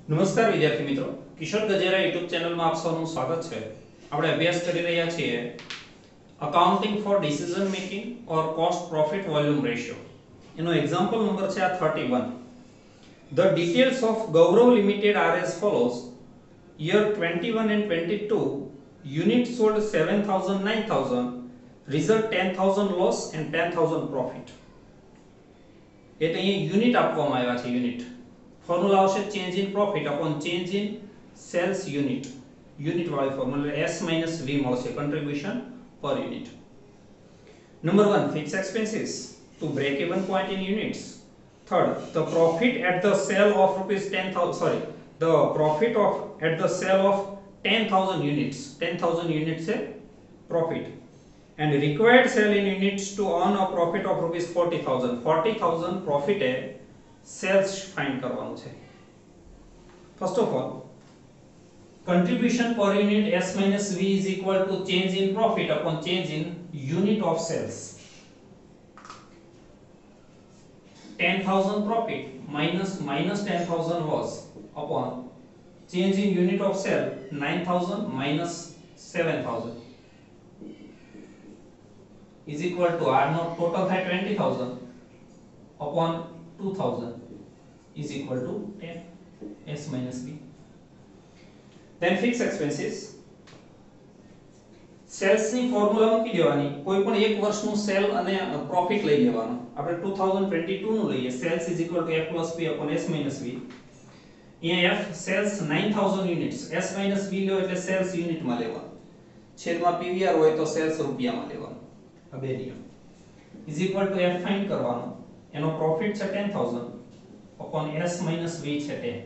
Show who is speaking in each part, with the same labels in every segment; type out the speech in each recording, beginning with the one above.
Speaker 1: નમસ્કાર વિદ્યાર્થી મિત્રો, કિશોર ગજેરા યુટ્યુબ ચેનલમાં આપ સૌનું સ્વાગત છે। આપણે અભ્યાસ કરી રહ્યા છીએ accounting for decision making or cost profit volume ratio. એનો એક્ઝામ્પલ નંબર છે આ 31। The details of Gaurav Limited are as follows: year 21 and 22 units sold 7000 9000, result 10000 loss and 10000 profit। એટલે અહીં યુનિટ આપવામાં આવ્યા છે। યુનિટ ફોર્મ્યુલા આવશે change in profit upon change in sales unit. Unit વાળી ફોર્મ્યુલા S - V મળશે contribution per unit। Number 1, fixed expenses to break even point in units। Third, the profit at the sale of the profit of at the sale of 10000 units। 10000 units है profit and required sale in units to earn a profit of rupees 40000। 40000 profit है sales find करवानो છે। First of all, contribution per unit S minus V is equal to change in profit upon change in unit of sales। 10000 profit minus 10000 loss upon change in unit of sale 9000 minus 7000 is equal to R not total થાય 20000 upon 2000 is equal to 10 S minus B। Then fixed expenses, sales ની formula મૂકી દેવાની। કોઈ પણ એક વર્ષનું cell અને profit લઈ લેવાનો। આપણે 2022 નું લઈએ। Sales is equal to F plus P upon S minus V। અહીંયા F sales 9000 units, S minus V લો એટલે સેલ્સ યુનિટમાં લેવાનું, છેદમાં PVR હોય તો સેલ્સ રૂપિયામાં લેવાનું। આ બે નિયમ is equal to F find કરવાનો। એનો પ્રોફિટ છે 10000 અપોન S માઈનસ V છે 10।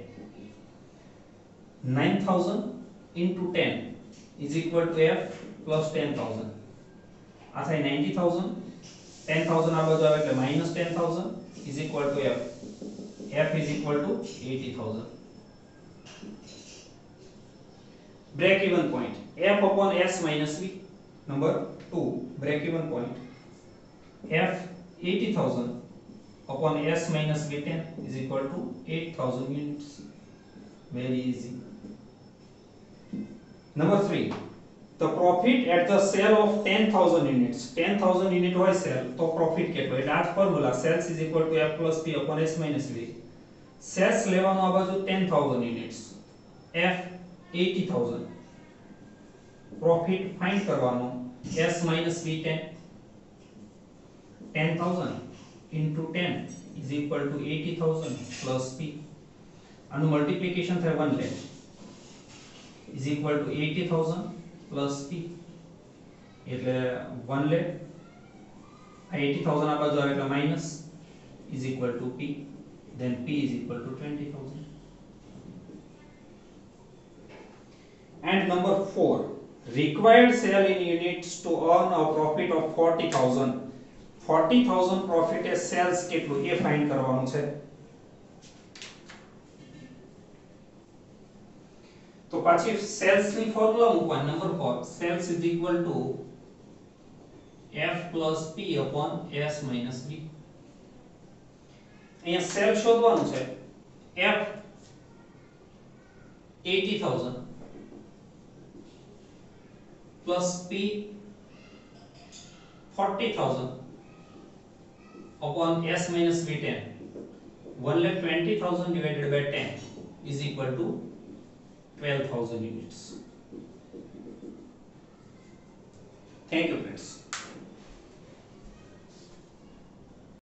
Speaker 1: 9000 into 10 is equal to F plus 10000। આ થાય 90000। 10000 આ બાજુ આવે એટલે minus 10000 is equal to F। F is equal to 80000। break even point F upon S minus V। number 2, break even point F 80000 upon S minus V 10 is equal to 8000 units। very easy। Number 3, the profit at the sale of 10000 units। 10000 unit હોય sale તો profit કેટલો? એટલે આ formula sales is equal to F plus P upon S minus V। Sales લેવાનો આ બાજુ 10000 units, F 80000, profit find કરવાનો S minus V 10। 10000 into 10 is equal to 80000 plus P। આનું મલ્ટીપ્લિકેશન થાય 1 lakh is equal to 80000 plus P એટલે 1 lakh। આ 80000 આ બાજુ આવે એટલે minus is equal to P, then P is equal to 20000। and number 4, required sale in units to earn a profit of 40000। 40000 profit એ sales કેટલું એ ફાઇન્ડ કરવાનું છે। તો પાછી સેલ્સ ની ફોર્મ્યુલા મૂકવાની। Number 4, sales is equal to F plus P upon S minus V। અહીંયા સેલ શોધવાનું છે। F 80000 plus P 40000 upon S minus V 10। 1,20,000 divided by 10 is equal to 12,000 units। Thank you friends।